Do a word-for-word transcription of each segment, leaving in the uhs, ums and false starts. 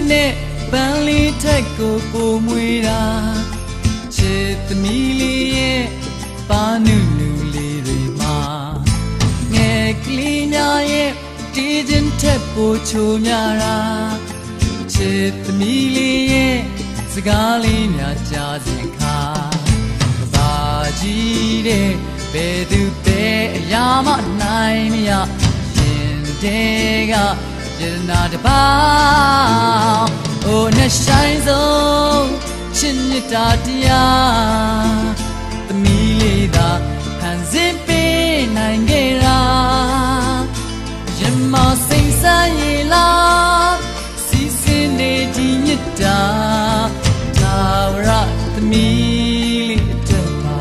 နဲ့ပန်းလေးထက်ကိုပိုမွေတာချစ်သမီးလေးရဲ့ပါနုနုလေးတွေမှာငယ်ကလေးများရဲ့တီးခြင်းထက်ပိုချိုများတာချစ်သမီးလေးရဲ့စကားလေးများကြားစဉ်ခါကဘာကြီးတဲ့ဘယ်သူပဲအရာမနိုင်မရရင်တဲ့ကရနာတပါအိုနဲ့ဆိုင်ဆုံးချစ်မြတ်တာတရားသမီးလေးသာဖန်ဆင်းပေးနိုင်ခဲ့တာရင်မစိတ်ဆန်းရလားစီစဉ်နေဒီမြတ်တာသာဝရသမီးလေးအတွက်ပါ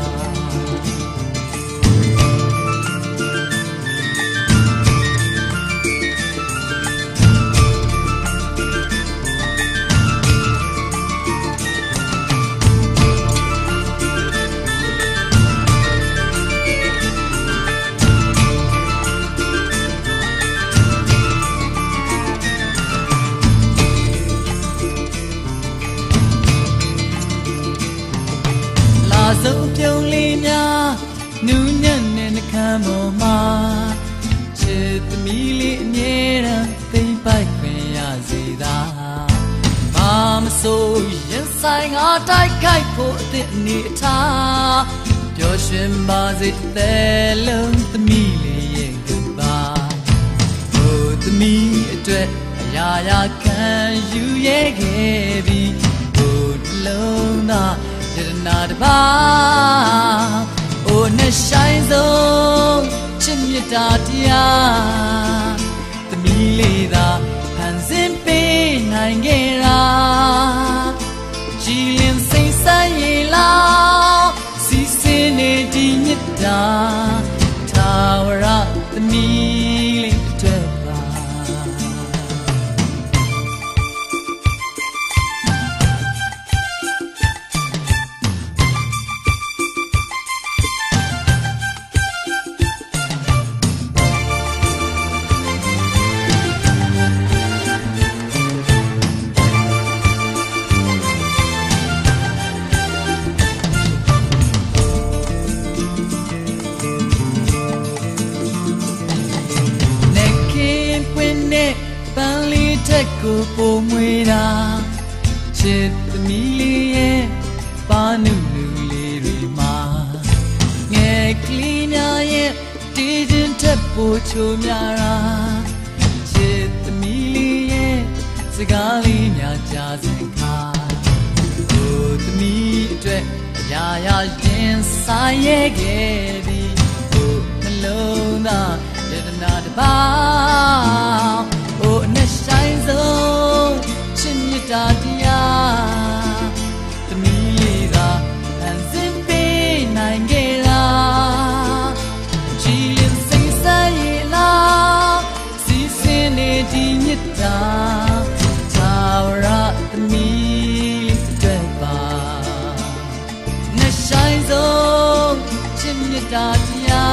ဆုံးပြုံးလေးများနူးညံ့တဲ့နှခမ်းပေါ်မှာချစ်သမီးလေးအမြဲတမ်းသိမ့်ပိုက်ခွင့်ရစေသာဘာမဆိုရင်ဆိုင်ငါတိုက်ခိုက်ဖို့အသည့်အနေအထားပျော်ရွှင်ပါစေတဲ့လုံးသမီးလေးရဲ့ကပါဟိုသမီးအတွက်အရာရာခံယူရဲခဲ့ပြီးဟိုနှလုံးသားရနာတပါအိုနဲ့ဆိုင်ဆုံးချစ်မြတ်တာတရားသမီးလေးသာဖန်ဆင်းပေးနိုင်ခဲ့တာကြည်လင်စိတ်ဆန်းရလားစီစဉ်နေဒီမြတ်တာသာဝရသမီးလေးအတွက်ပါပန်းလေးထက်ကိုပိုမွေတာချစ်သမီးလေးရဲ့ပါနုနုလေးတွေမှာငယ်ကလေးများရဲ့တီးခြင်းထက်ပိုချိုများတာချစ်သမီးလေးရဲ့စကားလေးများကြားစဉ်ခါဟိုသမီးအတွက်အရာရာရင်ဆိုင်ရဲခဲ့သည်ဟိုနှလုံးသားယတနာတပါအိုနဲ့ဆိုင်ဆုံးချစ်မြတ်တာတရားသမီးလေးသာဖန်ဆင်းပေးနိုင်ခဲ့တာကြည်လင်စိတ်ဆန်းရလားစီစဉ်နေဒီမြတ်တာသာဝရသမီးလေးအတွက်ပါနဲ့ဆိုင်ဆုံးချစ်မြတ်တာတရား